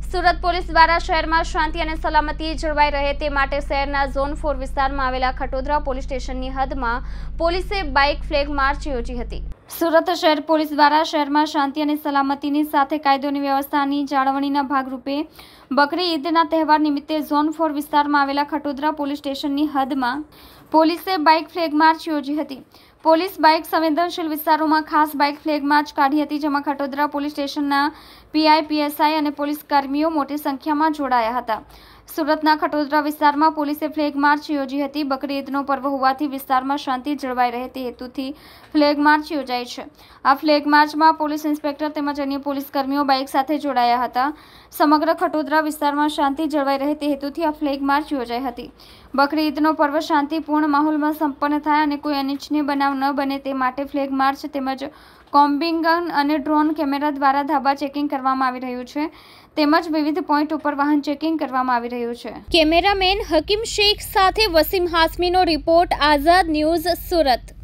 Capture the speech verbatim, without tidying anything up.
Surat police દ્વારા શહેરમાં શાંતિ અને સલામતી જળવાઈ રહે તે માટે શહેરના ઝોન ફોર વિસ્તારમાં આવેલા ખટોદરા પોલીસ સ્ટેશનની હદમાં પોલીસે બાઇક ફ્લેગ માર્ચ યોજી હતી। સુરત શહેર પોલીસ દ્વારા શહેરમાં શાંતિ અને સલામતીની સાથે કાયદોની વ્યવસ્થાની જાળવણીના ભાગરૂપે બકરી ઈદના તહેવાર નિમિત્તે ઝોન ફોર વિસ્તારમાં આવેલા ખટોદરા પોલીસ સ્ટેશનની હદમાં પોલીસે બાઇક ફ્લેગ માર્ચ યોજી હતી। પોલીસ બાઇક સંવેદનશીલ વિસ્તારોમાં ખાસ બાઇક ફ્લેગ માર્ચ કાઢી હતી, જેમાં ખટોદરા પોલીસ સ્ટેશનના પીઆઈ, પીએસઆઈ અને પોલીસ કર્મીઓ મોટી સંખ્યામાં જોડાયા હતા। સુરતના ખટોદરા વિસ્તારમાં પોલીસે ફ્લેગ માર્ચ યોજી હતી। બકરી ઈદનો પર્વ હોવાથી વિસ્તારમાં શાંતિ જળવાઈ રહે તે હેતુથી ફ્લેગ માર્ચ યોજાઈ છે। આ ફ્લેગ માર્ચમાં પોલીસ ઇન્સ્પેક્ટર તેમજ અન્ય પોલીસ કર્મીઓ બાઇક સાથે જોડાયા હતા। સમગ્ર ખટોદરા વિસ્તારમાં શાંતિ જળવાઈ રહે તે હેતુથી આ ફ્લેગ માર્ચ યોજાઈ હતી। બકરી ઈદનો પર્વ શાંતિપૂર્ણ માહોલમાં સંપન્ન થાય અને કોઈ અનિચ્છનીય બનાવ ન બને તે માટે ફ્લેગ માર્ચ તેમજ કોમ્બિંગ ગન અને ડ્રોન કેમેરા દ્વારા ધાબા ચેકિંગ કરવામાં આવી રહ્યું છે, તેમજ વિવિધ પોઈન્ટ ઉપર વાહન ચેકિંગ કરવામાં આવી રહ્યું છે। કેમેરામેન હકીમ શેખ સાથે વસીમ હાસમીનો રિપોર્ટ, આઝાદ ન્યૂઝ, સુરત।